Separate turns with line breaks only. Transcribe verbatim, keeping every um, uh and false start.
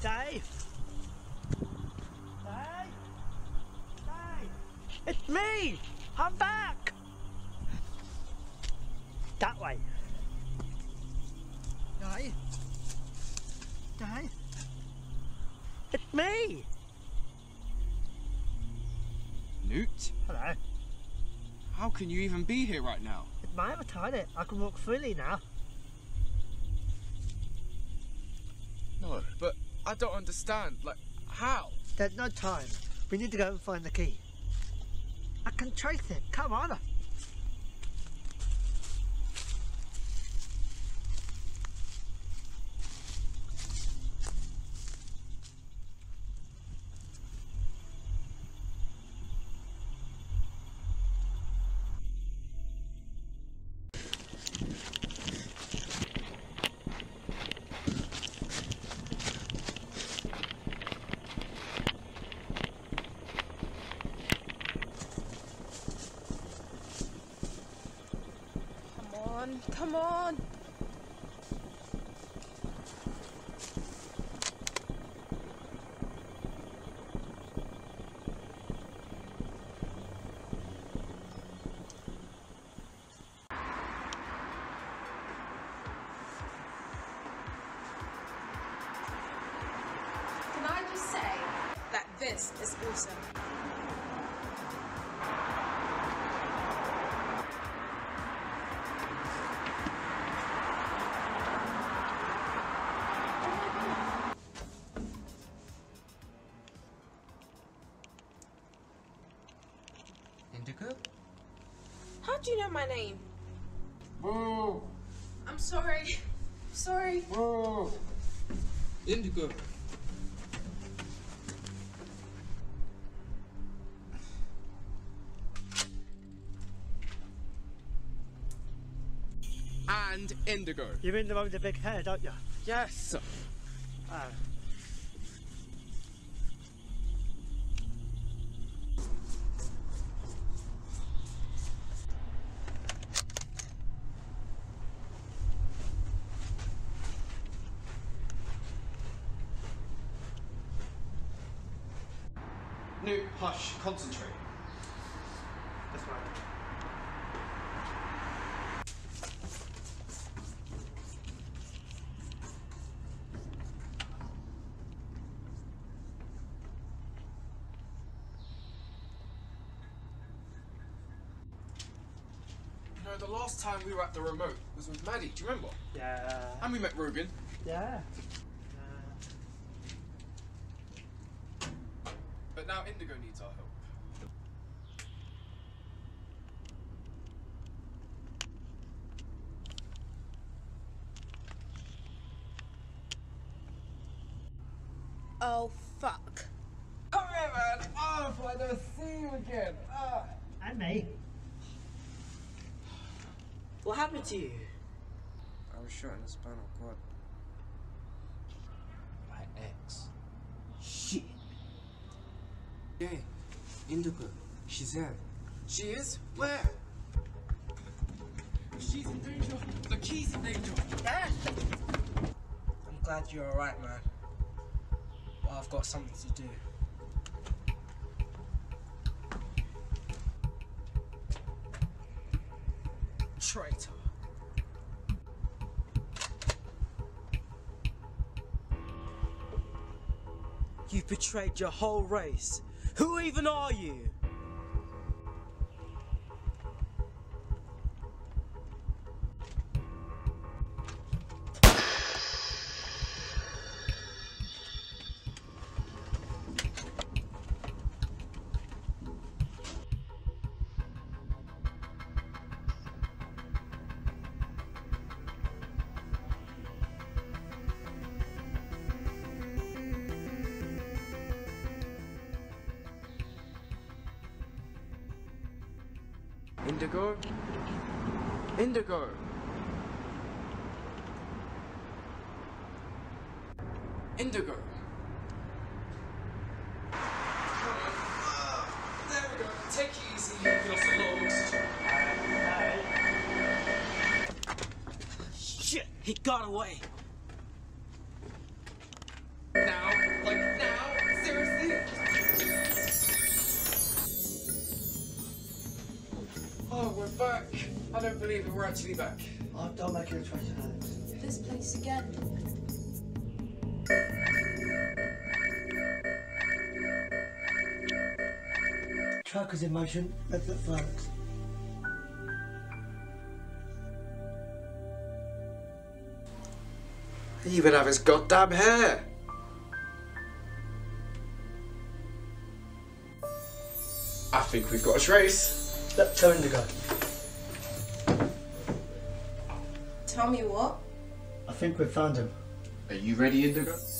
Dave? Dave? Dave? It's me! I'm back! That way. Dave? Dave? It's me!
Newt?
Hello.
How can you even be here right now?
It's my avatar, innit? I can walk freely now.
No, but I don't understand. Like, how?
There's no time. We need to go and find the key. I can trace it. Come on.
Come on.
Can I just say that this is awesome?
Indigo?
How do you know my name?
Whoa!
I'm sorry. Sorry.
Whoa! Indigo! And Indigo.
You mean the one with the big hair, don't you?
Yes!
Oh.
Newt, hush, concentrate.
That's right.
You know, the last time we were at the remote was with Maddie, do you remember?
Yeah.
And we met Ruben.
Yeah.
But now Indigo needs our help.
Oh, fuck.
Come here, man! Oh, if I never see you again! Ah.
And me. What happened to you?
I was shot in the spinal cord. My ex.
Shit.
Yeah, Indigo. She's there.
She is? Where? She's in danger. The key's in danger.
Dad!
I'm glad you're alright, man. But I've got something to do.
Traitor.
You betrayed your whole race. Who even are you?
Indigo? Indigo! Indigo! There we go. Take it easy. You're lost a lot of oxygen.
Shit, he got away.
Now? Like now? Seriously? Oh, we're back. I don't believe it. We're actually back.
Oh, don't make it a traitor, Alex.
This place again.
Truck is in motion. Let's look for Alex.
He even have his goddamn hair. I think we've got a trace.
Look, tell Indigo.
Tell me what?
I think we've found him.
Are you ready, Indigo?